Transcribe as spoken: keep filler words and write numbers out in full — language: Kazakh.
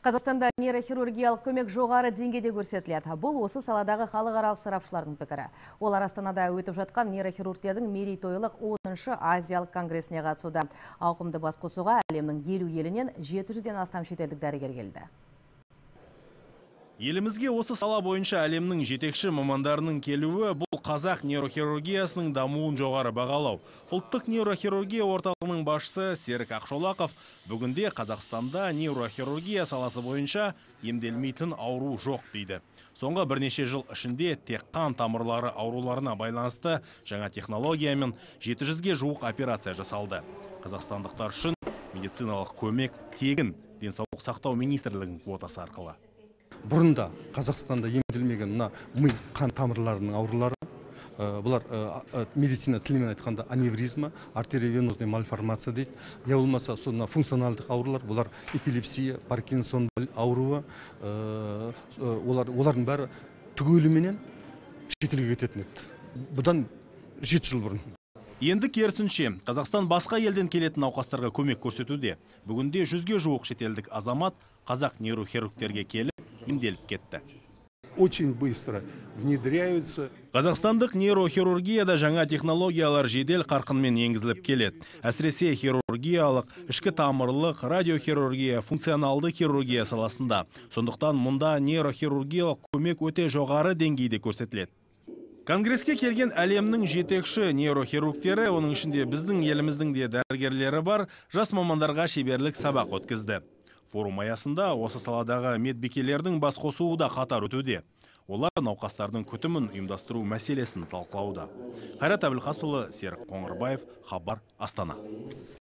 Қазақстанда нейрохирургиялық көмек жоғары деңгейде көрсетіледі. Бұл осы саладағы халықаралық сарапшылардың пікірі. Олар Астанада өтіп жатқан нейрохирургтердің мерейтойлық оныншы Азиялық конгресіне қатысуда. Ауқымды басқосуға әлемнің елу елінен жеті жүзден астам шетелдік дәрігер келді. Елімізге осы сала бойынша әлемнің жетекші мамандарының келуі бұл қазақ нейрохирургиясының дамуын жоғары бағалау. Ұлттық нейрохирургия орталығының басшысы Серік Ақшолақов бүгінде Қазақстанда нейрохирургия саласы бойынша емделмейтін ауру жоқ дейді. Соңғы бірнеше жыл ішінде тек қан тамырлары ауруларына байланысты жаңа технологиямен жеті жүзге жуық операция жасалды. Қазақстандықтар үшін медициналық көмек тегін денсаулық сақтау министрлігінің квотасы арқылы. Бұрында Қазақстанда емделмеген мына ми қан тамырларының аурулары, бұлар медицина тілімен айтқанда аневризма, артериовенозный мальформация дейді. Я болмаса сонда функционалдық аурулар, бұлар эпилепсия, Паркинсон ауруы, олар олардың бәрі түгеліменен шетелге кететін еді. Бұдан жеті жыл бұрын. Енді керісінше, Қазақстан басқа елден келетін науқастарға көмек көрсетуде. Бүгінде жүзге жуық шетелдік азамат қазақ нейрохирургтерге келіп емделіп кетті. Очень быстро внедряются. Қазақстандық нейрохирургияда жаңа технологиялар жедел қарқынмен енгізіліп келеді. Әсіресе хирургиялық, ішкі тамырлық, радиохирургия, функционалды хирургия саласында. Сондықтан мұнда нейрохирургиялық көмек өте жоғары деңгейде көрсетіледі. Конгреске келген әлемнің жетекші нейрохирургтері, оның ішінде біздің еліміздің де дәрігерлері бар, жас мамандарға шеберлік сабақ өткізді. Форум аясында осы саладағы медбикелердің бас қосуы да қатар өтуде. Олар науқастардың күтімін ұйымдастыру мәселесін талқылауда. Қайрат Әбілқасұлы, Серік Қоңырбаев, Хабар, Астана.